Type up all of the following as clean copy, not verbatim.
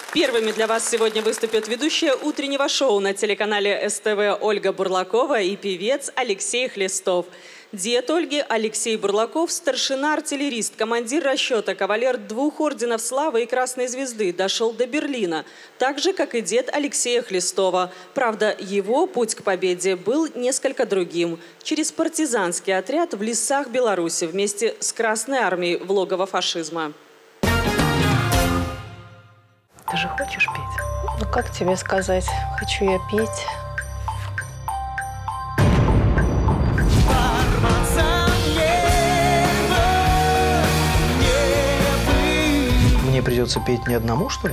Первыми для вас сегодня выступят ведущая утреннего шоу на телеканале СТВ Ольга Бурлакова и певец Алексей Хлестов. Дед Ольги Алексей Бурлаков, старшина-артиллерист, командир расчета, кавалер 2 орденов Славы и Красной Звезды, дошел до Берлина, так же, как и дед Алексея Хлестова. Правда, его путь к победе был несколько другим. Через партизанский отряд в лесах Беларуси вместе с Красной армией в логово фашизма. Ты же хочешь петь? Ну, как тебе сказать? Хочу я петь. Мне придется петь не одному, что ли?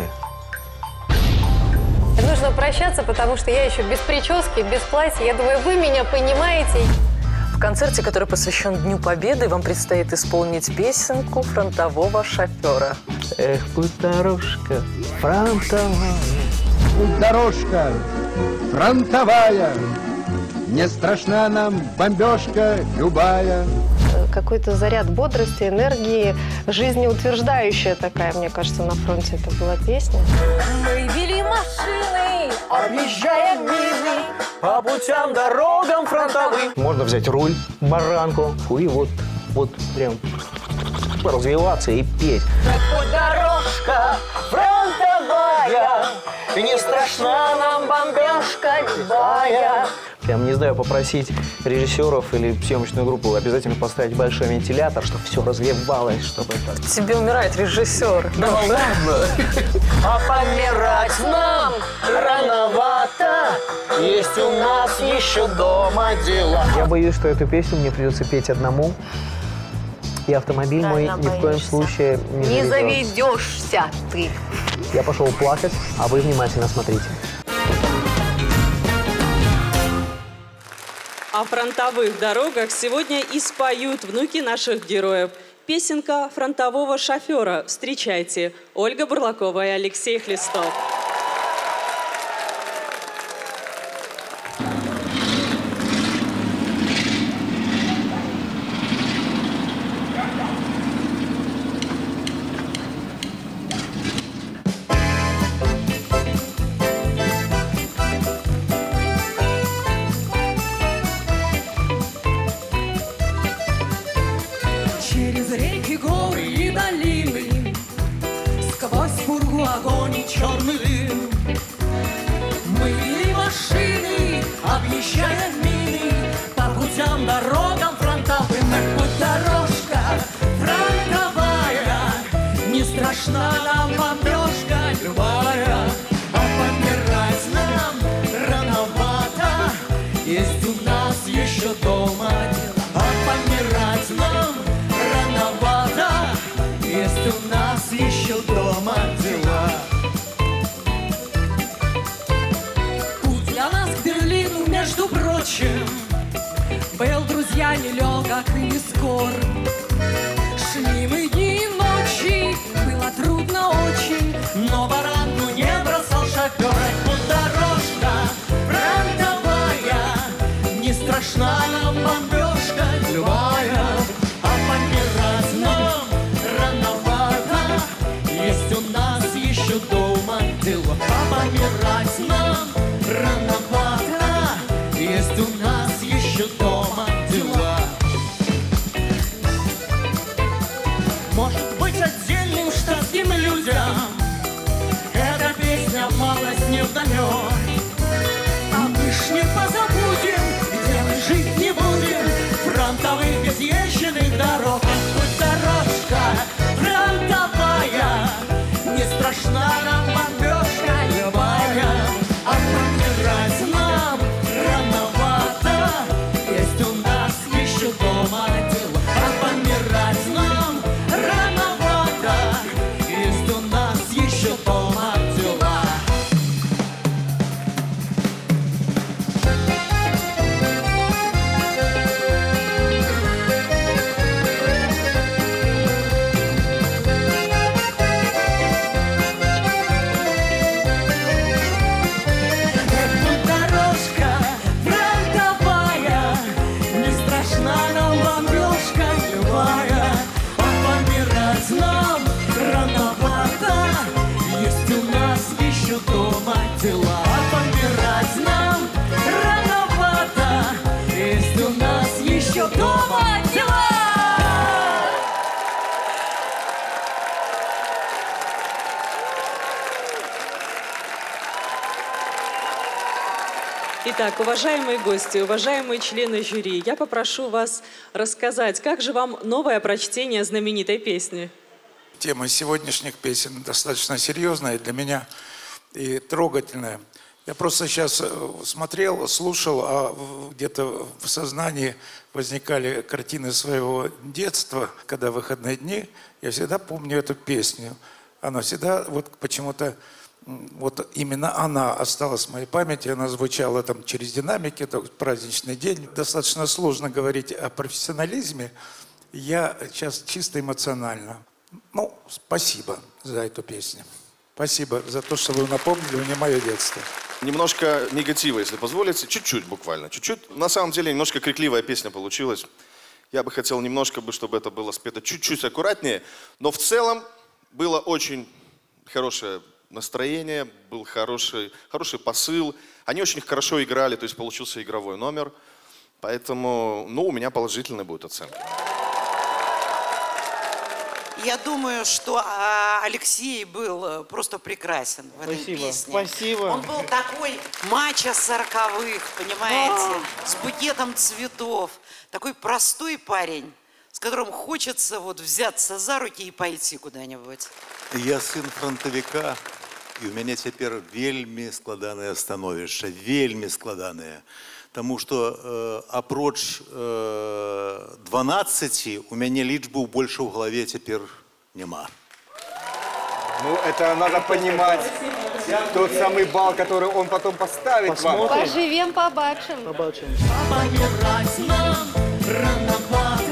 Нужно прощаться, потому что я еще без прически, без платья. Я думаю, вы меня понимаете. В концерте, который посвящен Дню Победы, вам предстоит исполнить песенку фронтового шофера. Эх, путь дорожка фронтовая. Путь дорожка фронтовая, не страшна нам бомбежка любая. Какой-то заряд бодрости, энергии, жизнеутверждающая такая, мне кажется, на фронте это была песня. Мы вели машины, объезжая мины, по путям, дорогам фронтовым. Можно взять руль, баранку и вот прям развиваться и петь. Путь дорожка фронтовая, и не страшна нам бомбежка любая. Прям, не знаю, попросить режиссеров или съемочную группу обязательно поставить большой вентилятор, чтобы все развивалось, чтобы это... Тебе умирает режиссер. Да ладно. А помирать нам рановато, есть у нас еще дома дела. Я боюсь, что эту песню мне придется петь одному. И автомобиль мой ни в коем случае не заведешься ты. Я пошел плакать, а вы внимательно смотрите. О фронтовых дорогах сегодня и споют внуки наших героев. Песенка фронтового шофера. Встречайте, Ольга Бурлакова и Алексей Хлестов. Через реки, горы и долины, сквозь пургу, огонь и черный дым, мы вели машины, объезжая мины, по путям, дорогам фронтовым. Путь дорожка фронтовая, не страшна нам бомбежка любая, а помирать нам рановато, есть у нас еще дома дела. А помирать нам рановато, есть у нас еще дома дела. Путь для нас к Берлину, между прочим, был, друзья, нелегок и не скор. Шли мы дни и ночи, было трудно очень, но баранку не бросал шофер. Путь дорожка фронтовая, не страшна нам бомбежка любая, а помирать нам рановато, есть у нас еще дома дела. А помирать нам рановато, есть у нас еще дома дела. Может быть, отдельным штатским людям эта песня малость невдомек, а мы ж не позабудем, где мы жить не будем, фронтовых безъезженных дорог. Путь дорожка фронтовая, не страшна нам бомбежка любая, а помирать нам рановато, есть у нас еще дома дела. А помирать нам рановато, есть у нас еще дома дела. Дорожка фронтовая, не страшна нам бомбежка еще дома дела. Итак, уважаемые гости, уважаемые члены жюри, я попрошу вас рассказать, как же вам новое прочтение знаменитой песни? Тема сегодняшних песен достаточно серьезная для меня и трогательная. Я просто сейчас смотрел, слушал, а где-то в сознании возникали картины своего детства, когда в выходные дни. Я всегда помню эту песню. Она всегда вот почему-то... Вот именно она осталась в моей памяти, она звучала там через динамики, это праздничный день. Достаточно сложно говорить о профессионализме. Я сейчас чисто эмоционально. Ну, спасибо за эту песню. Спасибо за то, что вы напомнили мне мое детство. Немножко негатива, если позволите, чуть-чуть буквально, чуть-чуть. На самом деле немножко крикливая песня получилась. Я бы хотел немножко, чтобы это было спето чуть-чуть аккуратнее, но в целом было очень хорошее настроение, был хороший посыл. Они очень хорошо играли, то есть получился игровой номер. Поэтому, ну, у меня положительная будет оценка. Я думаю, что Алексей был просто прекрасен в этой песне. Спасибо. Он был такой мачо 40-х, понимаете, с букетом цветов. Такой простой парень, с которым хочется вот взяться за руки и пойти куда-нибудь. Я сын фронтовика, і у мяне цяпер вельмі складанае становішча, вельмі складанае. Таму што апроч 12 у мяне лічбаў больше ў галаве цяпер няма. Ну, это надо понимать. Тот самый балл, который он потом поставит вам. Поживем, побачим. Помирать нам рановато.